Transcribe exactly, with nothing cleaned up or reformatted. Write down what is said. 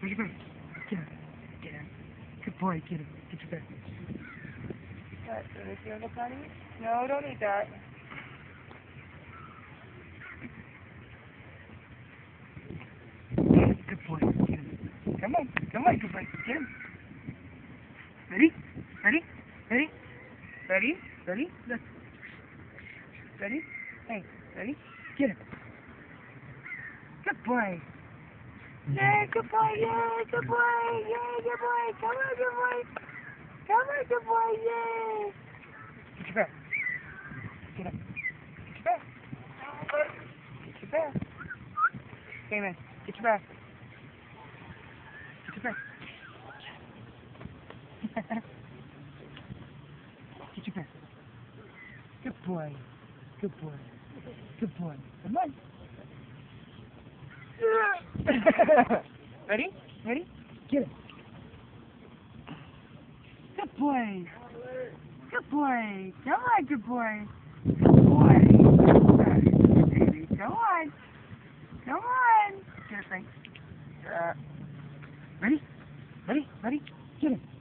Where's your brother? Get him. Get him. Good boy, get him. Get your brother. What, do they feel the potty? No, don't eat that. Good boy, get him. Come on, come on, good boy, get him. Ready? Ready? Ready? Ready? Ready? Look. Ready? Hey, ready? Get him. Good boy. Yay, good boy, yay, good boy, yay, good boy, come on, good boy. Come on, good boy, yay. Get your back. Get up. Get your back. Get your back. Okay, man. Get your back. Get your back. Get your back. Good boy. Good boy. Good boy. Come on. Ready? Ready? Get it. Good boy. Good boy. Come on, good boy. Good boy. Baby, come on. Come on. Get it, Frank. Uh, ready? Ready? Ready? Get it.